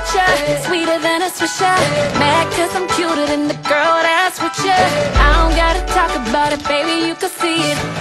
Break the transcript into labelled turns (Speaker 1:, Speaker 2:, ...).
Speaker 1: with ya, sweeter than a swisher. Mad cause I'm cuter than the girl that's with ya. I don't gotta talk about it, baby, you can see it.